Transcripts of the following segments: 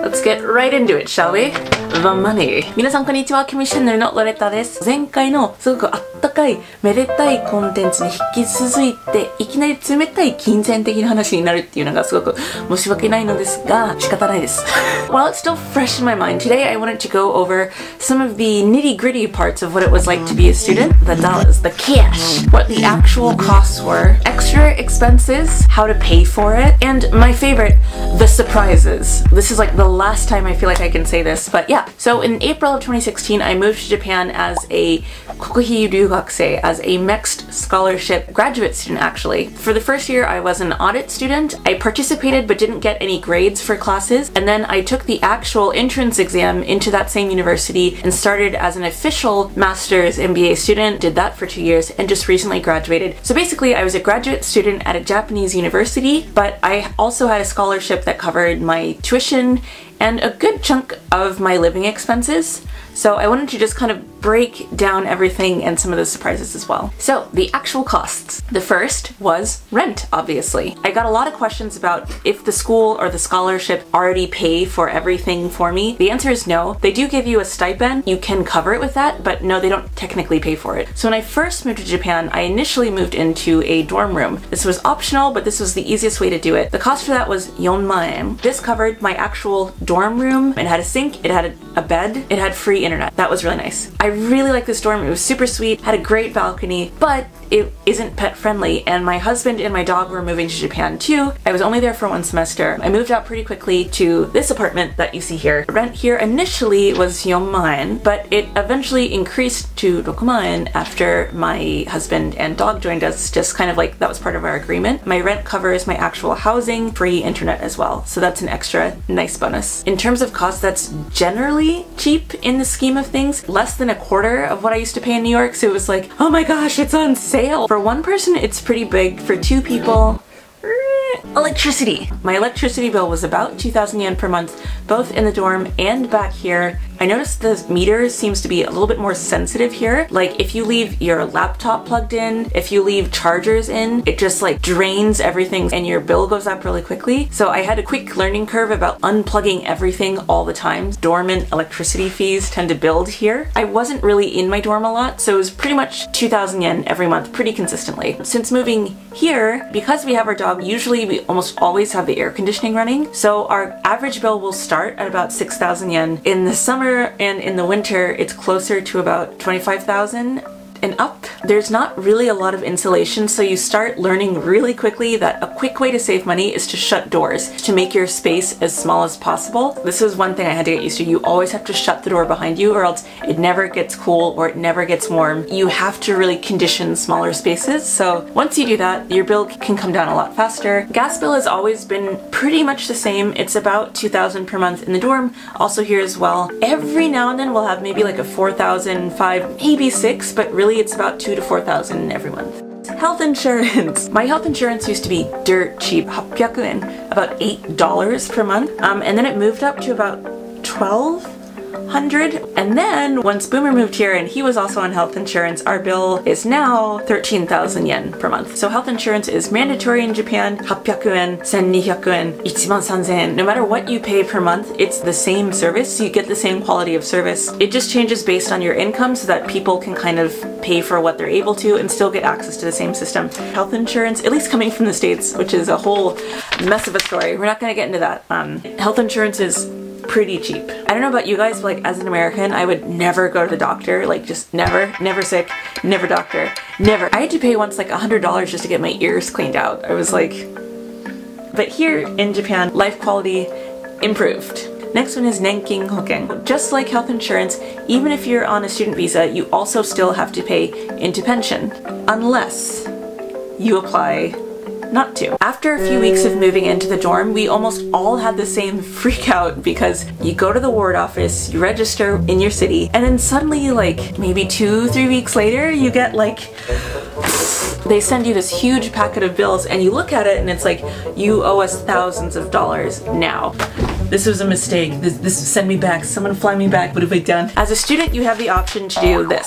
let's get right into it, shall we? The money. 皆さんこんにちは、キミチャンネルのロレッタです。前回のすごくあったかい、めでたいコンテンツに引き続いて、いきなり冷たい金銭的な話になるっていうのがすごく申し訳ないのですが、仕方ないです。While it's still fresh in my mind, today I wanted to go over some of the nitty-gritty parts of what it was like to be a student. The dollars, the cash, what the actual costs were, extra expenses, how to pay for it, and my favorite, the surprises. This is like the last time I feel like I can say this, but yeah. So in April of 2016, I moved to Japan as a kokuhi ryugakusei, as a mixed scholarship graduate student actually. For the first year, I was an audit student. I participated but didn't get any grades for classes, and then I took the actual entrance exam into that same university and started as an official master's MBA student, did that for 2 years, and just recently graduated. So basically, I was a graduate student at a Japanese university, but I also had a scholarship that covered my tuition and a good chunk of my living expenses. So I wanted to just kind of break down everything and some of the surprises as well. So the actual costs. The first was rent, obviously. I got a lot of questions about if the school or the scholarship already pay for everything for me. The answer is no. They do give you a stipend. You can cover it with that, but no, they don't technically pay for it. So when I first moved to Japan, I initially moved into a dorm room. This was optional, but this was the easiest way to do it. The cost for that was 4万円. This covered my actual dorm room. It had a sink, it had a bed, it had free internet. That was really nice. I really liked this dorm. It was super sweet, had a great balcony, but it isn't pet friendly, and my husband and my dog were moving to Japan too. I was only there for 1 semester. I moved out pretty quickly to this apartment that you see here. Rent here initially was 4万円, but it eventually increased to 6万円after my husband and dog joined us, just kind of like that was part of our agreement. My rent covers my actual housing, free internet as well, so that's an extra nice bonus. In terms of cost, that's generally cheap in the scheme of things, less than a quarter of what I used to pay in New York, so it was like, oh my gosh, it's on sale. For one person, it's pretty big. For two people, electricity. My electricity bill was about 2,000 yen per month, both in the dorm and back here. I noticed the meter seems to be a little bit more sensitive here. Like if you leave your laptop plugged in, if you leave chargers in, it just like drains everything and your bill goes up really quickly. So I had a quick learning curve about unplugging everything all the time. Dormant electricity fees tend to build here. I wasn't really in my dorm a lot, so it was pretty much 2,000 yen every month pretty consistently. Since moving here, because we have our dog, usually we almost always have the air conditioning running. So our average bill will start at about 6,000 yen. In the summer and in the winter, it's closer to about 25,000 and up. There's not really a lot of insulation, so you start learning really quickly that a quick way to save money is to shut doors, to make your space as small as possible. This is one thing I had to get used to. You always have to shut the door behind you or else it never gets cool or it never gets warm. You have to really condition smaller spaces, so once you do that, your bill can come down a lot faster. Gas bill has always been pretty much the same. It's about 2,000 per month in the dorm, also here as well. Every now and then we'll have maybe like a 4,000, 5, maybe 6, but really it's about 2,000 to 4,000 every month. Health insurance. My health insurance used to be dirt cheap, 800 yen, about $8 per month, and then it moved up to about 1,200. And then once Boomer moved here and he was also on health insurance, our bill is now 13,000 yen per month. So health insurance is mandatory in Japan. 800 yen, 1,200 yen, 13,000 yen. No matter what you pay per month, it's the same service. You get the same quality of service. It just changes based on your income so that people can kind of pay for what they're able to and still get access to the same system. Health insurance, at least coming from the States, which is a whole mess of a story. We're not going to get into that. Health insurance is pretty cheap. I don't know about you guys, but like as an American, I would never go to the doctor, like just never sick, never doctor, never. I had to pay once like $100 just to get my ears cleaned out. I was like, but here in Japan, life quality improved. Next one is Nenkin Hoken. Just like health insurance, even if you're on a student visa, you also still have to pay into pension, unless you apply not to. After a few weeks of moving into the dorm, we almost all had the same freak out because you go to the ward office, you register in your city, and then suddenly like maybe 2-3 weeks later, you get like, they send you this huge packet of bills and you look at it and it's like, you owe us thousands of dollars now. This was a mistake. This send me back. Someone fly me back. What have I done? As a student, you have the option to do this.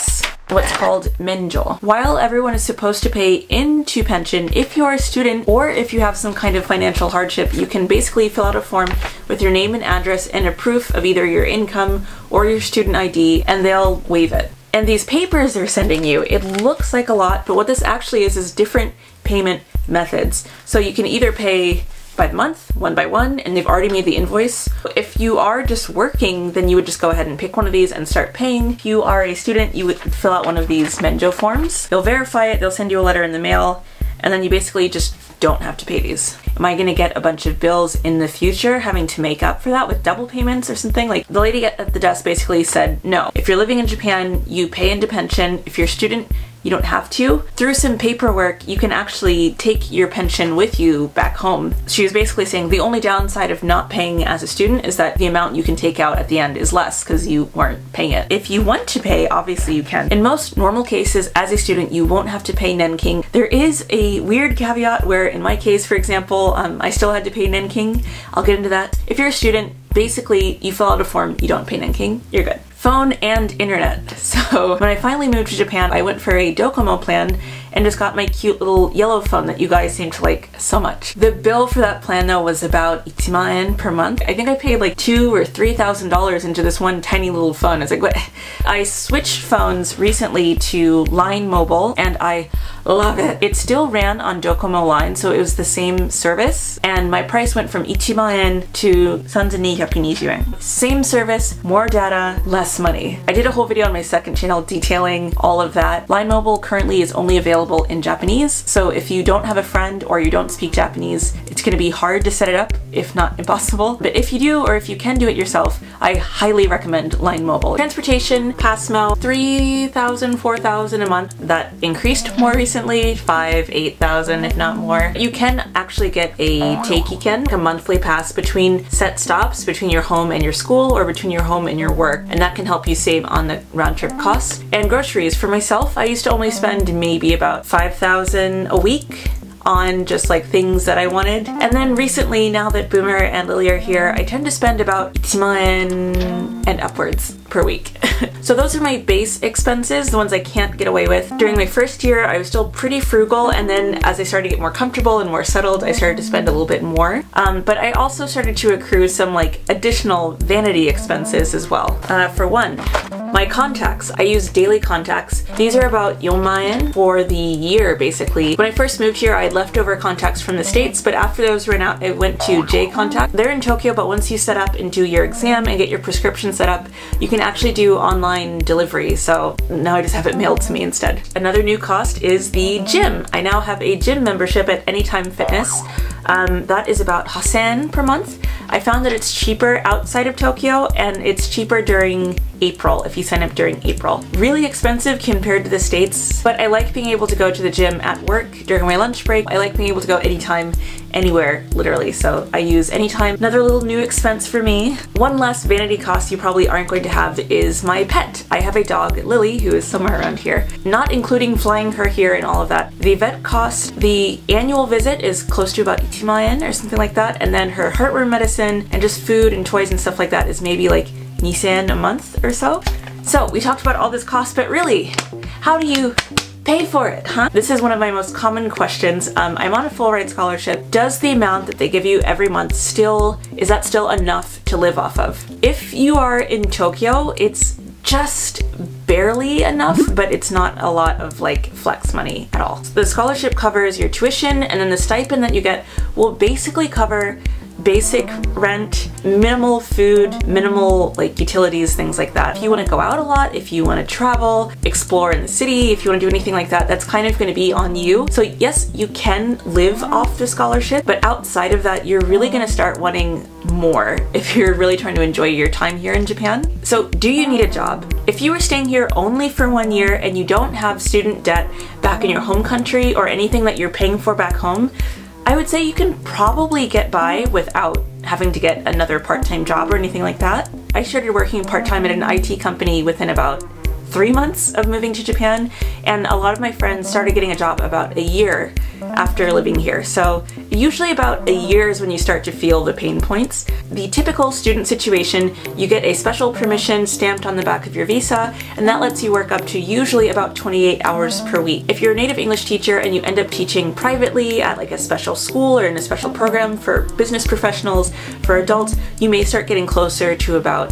what's called menjo. While everyone is supposed to pay into pension, if you're a student or if you have some kind of financial hardship, you can basically fill out a form with your name and address and a proof of either your income or your student ID, and they'll waive it. And these papers they're sending you, it looks like a lot, but what this actually is different payment methods. So you can either pay by the month, one by one, and they've already made the invoice. If you are just working, then you would just go ahead and pick one of these and start paying. If you are a student, you would fill out one of these menjo forms. They'll verify it, they'll send you a letter in the mail, and then you basically just don't have to pay these. Am I gonna get a bunch of bills in the future having to make up for that with double payments or something? Like, the lady at the desk basically said, no. If you're living in Japan, you pay into pension. If you're a student, you don't have to. Through some paperwork, you can actually take your pension with you back home. She was basically saying the only downside of not paying as a student is that the amount you can take out at the end is less because you weren't paying it. If you want to pay, obviously you can. In most normal cases, as a student, you won't have to pay Nenking. There is a weird caveat where, in my case, for example, I still had to pay Nenking. I'll get into that. If you're a student, basically you fill out a form, you don't pay Nenking, you're good. Phone and internet. So when I finally moved to Japan, I went for a Docomo plan and just got my cute little yellow phone that you guys seem to like so much. The bill for that plan though was about 1,000,000 yen per month. I think I paid like $2,000 or $3,000 into this one tiny little phone. I was like, what? I switched phones recently to Line Mobile and I love it. It still ran on Docomo Line, so it was the same service, and my price went from 1,000,000 yen to 3,220 yen. Same service, more data, less money. I did a whole video on my second channel detailing all of that. Line Mobile currently is only available in Japanese, so if you don't have a friend or you don't speak Japanese, it's going to be hard to set it up, if not impossible. But if you do, or if you can do it yourself, I highly recommend Line Mobile. Transportation, Passmo, 3,000, 4,000 a month. That increased more recently, 5,000, 8,000 if not more. You can actually get a Teikiken, a monthly pass between set stops, between your home and your school, or between your home and your work, and that can help you save on the round trip costs. And groceries, for myself, I used to only spend maybe about 5,000 a week on just like things that I wanted. And then recently, now that Boomer and Lily are here, I tend to spend about 1,000,000 yen and upwards per week. So those are my base expenses, the ones I can't get away with. During my first year, I was still pretty frugal, and then as I started to get more comfortable and more settled, I started to spend a little bit more. But I also started to accrue some like additional vanity expenses as well. For one, my contacts. I use daily contacts. These are about 4,000,000 yen for the year, basically. When I first moved here, I had leftover contacts from the States, but after those ran out, I went to J Contact. They're in Tokyo, but once you set up and do your exam and get your prescription set up, you can actually do online delivery, so now I just have it mailed to me instead. Another new cost is the gym. I now have a gym membership at Anytime Fitness. That is about 1,000 per month. I found that it's cheaper outside of Tokyo, and it's cheaper during April if you sign up during April. Really expensive compared to the States, but I like being able to go to the gym at work during my lunch break. I like being able to go anytime, anywhere, literally, so I use Anytime. Another little new expense for me. One less vanity cost you probably aren't going to have is my pet. I have a dog, Lily, who is somewhere around here. Not including flying her here and all of that. The vet cost, the annual visit is close to about 1,000,000 yen or something like that, and then her heartworm medicine and just food and toys and stuff like that is maybe like 2,000 a month or so. So we talked about all this cost, but really, how do you pay for it, huh? This is one of my most common questions. I'm on a full ride scholarship. Does the amount that they give you every month is that still enough to live off of? If you are in Tokyo, it's just barely enough, but it's not a lot of like flex money at all. The scholarship covers your tuition, and then the stipend that you get will basically cover basic rent, minimal food, minimal like utilities, things like that. If you want to go out a lot, if you want to travel, explore in the city, if you want to do anything like that, that's kind of going to be on you. So yes, you can live off the scholarship, but outside of that, you're really going to start wanting more if you're really trying to enjoy your time here in Japan. So do you need a job? If you were staying here only for 1 year and you don't have student debt back in your home country or anything that you're paying for back home, I would say you can probably get by without having to get another part-time job or anything like that. I started working part-time at an IT company within about 3 months of moving to Japan, and a lot of my friends started getting a job about a year after living here. So usually about a year is when you start to feel the pain points. The typical student situation, you get a special permission stamped on the back of your visa, and that lets you work up to usually about 28 hours per week. If you're a native English teacher and you end up teaching privately at like a special school or in a special program for business professionals, for adults, you may start getting closer to about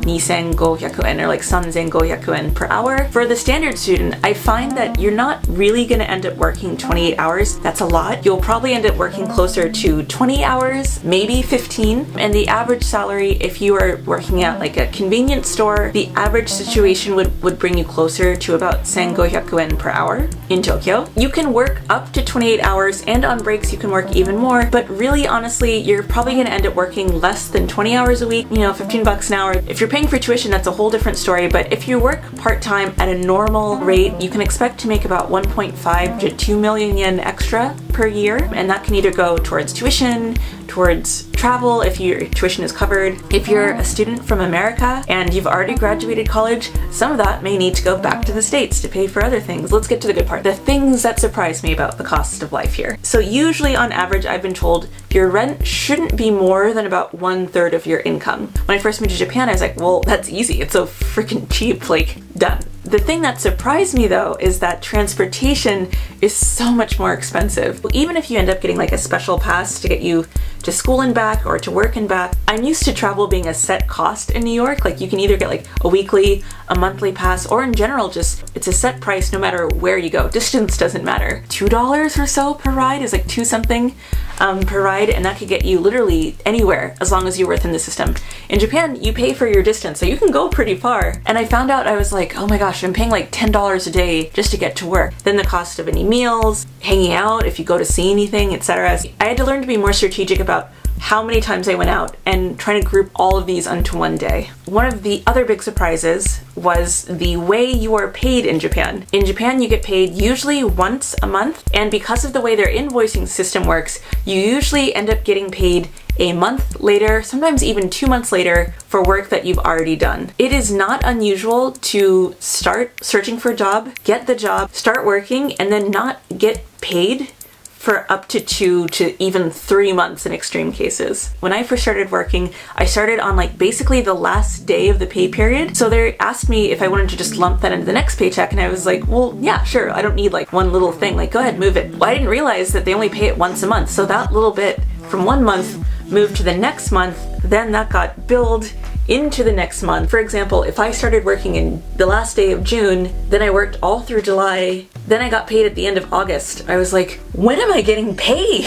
2,500 yen or like 3,500 yen per hour. For the standard student, I find that you're not really going to end up working 28 hours. That's a lot. You'll probably end up working closer to 20 hours, maybe 15. And the average salary, if you are working at like a convenience store, the average situation would bring you closer to about 1,500 yen per hour in Tokyo. You can work up to 28 hours, and on breaks you can work even more, but really honestly, you're probably going to end up working less than 20 hours a week, you know, 15 bucks an hour. If you're paying for tuition, that's a whole different story, but if you work part-time at a normal rate, you can expect to make about 1.5 to 2 million yen extra per year, and that can either go towards tuition, towards travel if your tuition is covered. If you're a student from America and you've already graduated college, some of that may need to go back to the States to pay for other things. Let's get to the good part. The things that surprise me about the cost of life here. So usually on average, I've been told your rent shouldn't be more than about 1/3 of your income. When I first moved to Japan, I was like, well, that's easy. It's so freaking cheap, like done. The thing that surprised me though is that transportation is so much more expensive. Even if you end up getting like a special pass to get you to school and back or to work and back, I'm used to travel being a set cost in New York. Like you can either get like a weekly, a monthly pass, or in general just it's a set price no matter where you go. Distance doesn't matter. $2 or so per ride is like 2 something per ride, and that could get you literally anywhere as long as you're within the system. In Japan, you pay for your distance, so you can go pretty far. And I found out, I was like, oh my gosh, I'm paying like $10 a day just to get to work. Then the cost of any meals, hanging out, if you go to see anything, etc. I had to learn to be more strategic about how many times I went out and trying to group all of these onto one day. One of the other big surprises was the way you are paid in Japan. In Japan, you get paid usually once a month, and because of the way their invoicing system works, you usually end up getting paid a month later, sometimes even 2 months later, for work that you've already done. It is not unusual to start searching for a job, get the job, start working, and then not get paid for up to 2 to even 3 months in extreme cases. When I first started working, I started on like basically the last day of the pay period. So they asked me if I wanted to just lump that into the next paycheck, and I was like, well, yeah, sure. I don't need like one little thing, like go ahead, move it. Well, I didn't realize that they only pay it once a month. So that little bit from 1 month moved to the next month, then that got billed into the next month. For example, if I started working in the last day of June, then I worked all through July, then I got paid at the end of August. I was like, when am I getting paid?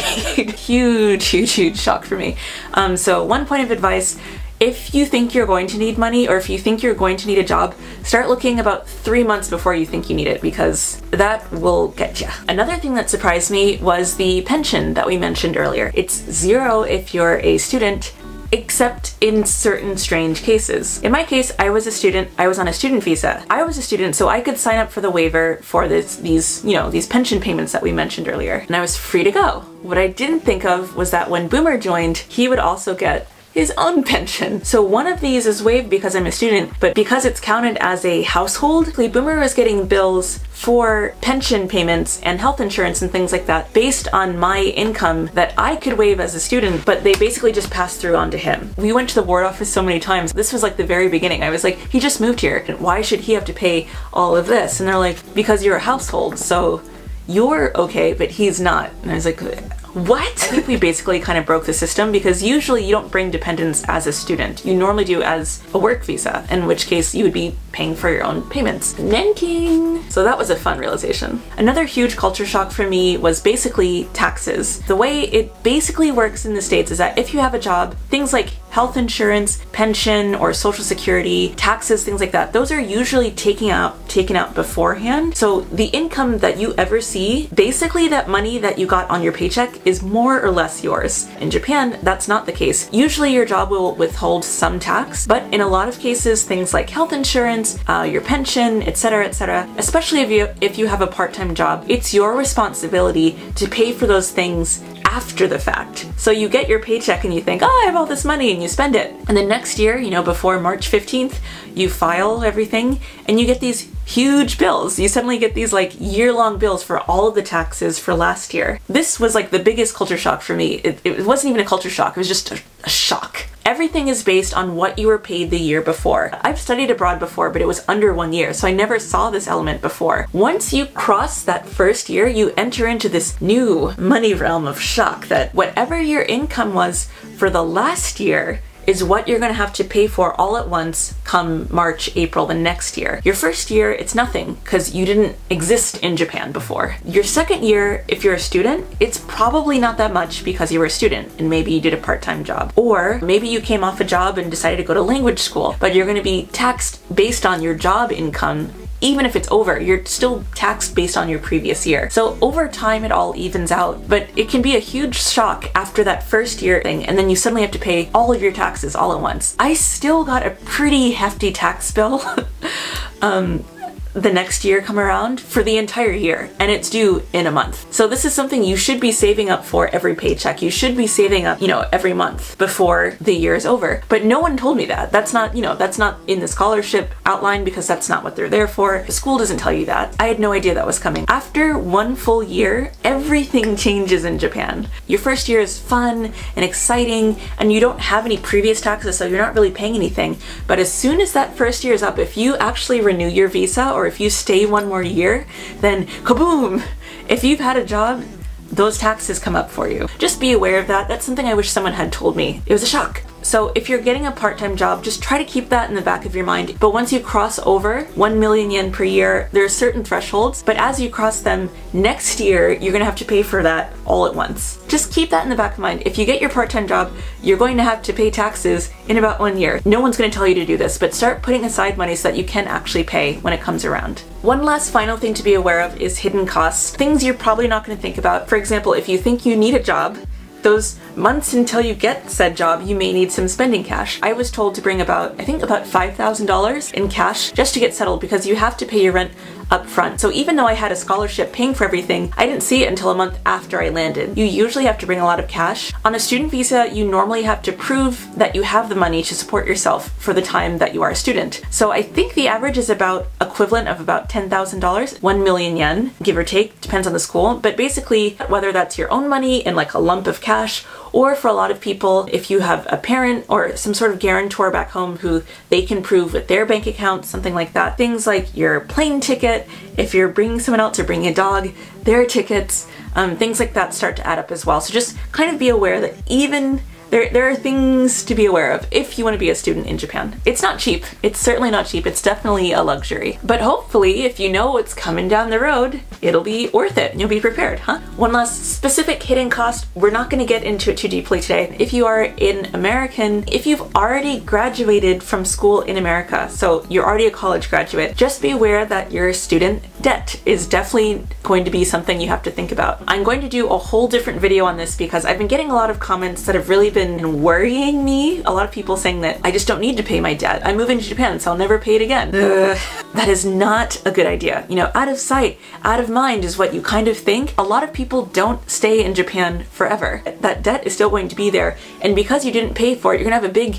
Huge shock for me. So one point of advice, if you think you're going to need money, or if you think you're going to need a job, start looking about 3 months before you think you need it, because that will get you. Another thing that surprised me was the pension that we mentioned earlier. It's 0 if you're a student, except in certain strange cases. In my case, I was a student, I was on a student visa. I was a student, so I could sign up for the waiver for these pension payments that we mentioned earlier, and I was free to go. What I didn't think of was that when Boomer joined, he would also get his own pension. So one of these is waived because I'm a student, but because it's counted as a household, Boomer was getting bills for pension payments and health insurance and things like that based on my income that I could waive as a student, but they basically just passed through onto him. We went to the ward office so many times. This was like the very beginning. I was like, he just moved here. Why should he have to pay all of this? And they're like, because you're a household, so you're okay, but he's not. And I was like, what? I think we basically kind of broke the system, because usually you don't bring dependents as a student. You normally do as a work visa, in which case you would be paying for your own payments. Nanking! So that was a fun realization. Another huge culture shock for me was basically taxes. The way it basically works in the States is that if you have a job, things like health insurance, pension, or social security, taxes, things like that, those are usually taken out beforehand. So the income that you ever see, basically that money that you got on your paycheck is more or less yours. In Japan, that's not the case. Usually your job will withhold some tax, but in a lot of cases, things like health insurance, your pension, etc., especially if you have a part-time job, it's your responsibility to pay for those things after the fact. So you get your paycheck and you think, oh, I have all this money, and you spend it. And then next year, you know, before March 15th, you file everything and you get these huge bills. You suddenly get these like year-long bills for all of the taxes for last year. This was like the biggest culture shock for me. It wasn't even a culture shock, it was just a shock. Everything is based on what you were paid the year before. I've studied abroad before, but it was under 1 year, so I never saw this element before. Once you cross that first year, you enter into this new money realm of shock that whatever your income was for the last year is what you're gonna have to pay for all at once come March, April the next year. Your first year, it's nothing because you didn't exist in Japan before. Your second year, if you're a student, it's probably not that much because you were a student and maybe you did a part-time job. Or maybe you came off a job and decided to go to language school, but you're gonna be taxed based on your job income. Even if it's over, you're still taxed based on your previous year. So over time, it all evens out, but it can be a huge shock after that first year thing, and then you suddenly have to pay all of your taxes all at once. I still got a pretty hefty tax bill the next year come around for the entire year, and it's due in a month. So this is something you should be saving up for every paycheck. You should be saving up, you know, every month before the year is over. But no one told me that. That's not, you know, that's not in the scholarship outline because that's not what they're there for. The school doesn't tell you that. I had no idea that was coming. After 1 full year, everything changes in Japan. Your first year is fun and exciting, and you don't have any previous taxes, so you're not really paying anything. But as soon as that first year is up, if you actually renew your visa or if you stay 1 more year, then kaboom! If you've had a job, those taxes come up for you. Just be aware of that. That's something I wish someone had told me. It was a shock. So if you're getting a part-time job, just try to keep that in the back of your mind. But once you cross over 1 million yen per year, there are certain thresholds, but as you cross them next year, you're gonna have to pay for that all at once. Just keep that in the back of mind. If you get your part-time job, you're going to have to pay taxes in about 1 year. No one's gonna tell you to do this, but start putting aside money so that you can actually pay when it comes around. One last final thing to be aware of is hidden costs. Things you're probably not gonna think about. For example, if you think you need a job, those months until you get said job, you may need some spending cash. I was told to bring about, I think about $5,000 in cash just to get settled because you have to pay your rent up front. So even though I had a scholarship paying for everything, I didn't see it until a month after I landed. You usually have to bring a lot of cash. On a student visa, you normally have to prove that you have the money to support yourself for the time that you are a student. So I think the average is about equivalent of about $10,000, 1 million yen, give or take, depends on the school. But basically, whether that's your own money in like a lump of cash, or for a lot of people, if you have a parent or some sort of guarantor back home who they can prove with their bank account, something like that. Things like your plane ticket, if you're bringing someone else or bringing a dog, their tickets, things like that start to add up as well. So just kind of be aware that even there are things to be aware of if you want to be a student in Japan. It's not cheap. It's certainly not cheap. It's definitely a luxury. But hopefully, if you know what's coming down the road, it'll be worth it. You'll be prepared, huh? One last specific hidden cost. We're not going to get into it too deeply today. If you are an American, if you've already graduated from school in America, so you're already a college graduate, just be aware that your student debt is definitely going to be something you have to think about. I'm going to do a whole different video on this because I've been getting a lot of comments that have really been worrying me. A lot of people saying that I just don't need to pay my debt. I'm moving to Japan, so I'll never pay it again. That is not a good idea. You know, out of sight, out of mind is what you kind of think. A lot of people don't stay in Japan forever. That debt is still going to be there. And because you didn't pay for it, you're gonna have a big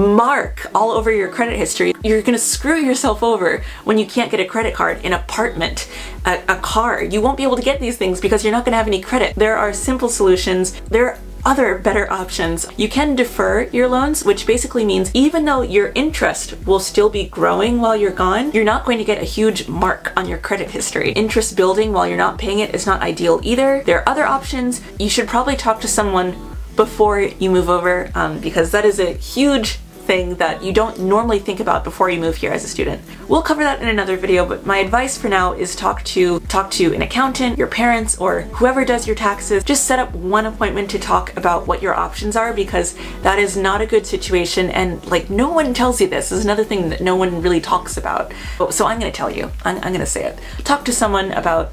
mark all over your credit history. You're gonna screw yourself over when you can't get a credit card, an apartment, a car. You won't be able to get these things because you're not gonna have any credit. There are simple solutions. There are other better options. You can defer your loans, which basically means even though your interest will still be growing while you're gone, you're not going to get a huge mark on your credit history. Interest building while you're not paying it is not ideal either. There are other options. You should probably talk to someone before you move over because that is a huge thing that you don't normally think about before you move here as a student. We'll cover that in another video, but my advice for now is talk to an accountant, your parents, or whoever does your taxes. Just set up one appointment to talk about what your options are because that is not a good situation and like no one tells you this. This is another thing that no one really talks about. So I'm gonna tell you. I'm gonna say it. Talk to someone about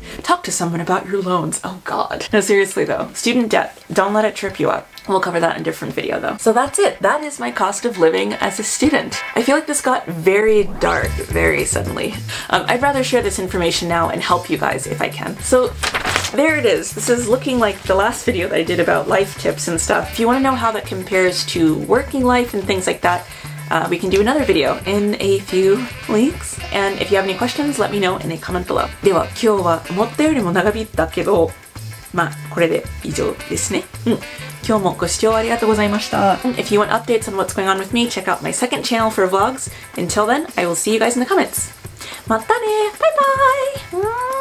your loans. Oh God. No, seriously though. Student debt. Don't let it trip you up. We'll cover that in a different video though. So that's it. That is my cost of living as a student. I feel like this got very dark very suddenly. I'd rather share this information now and help you guys if I can. So there it is. This is looking like the last video that I did about life tips and stuff. If you want to know how that compares to working life and things like that, we can do another video in a few weeks. And if you have any questions, let me know in a comment below. では今日は思ったよりも長引いたけど、まあこれで以上ですね。今日もご視聴ありがとうございました。If you want updates on what's going on with me, check out my second channel for vlogs. Until then, I will see you guys in the comments. またね。バイバイ。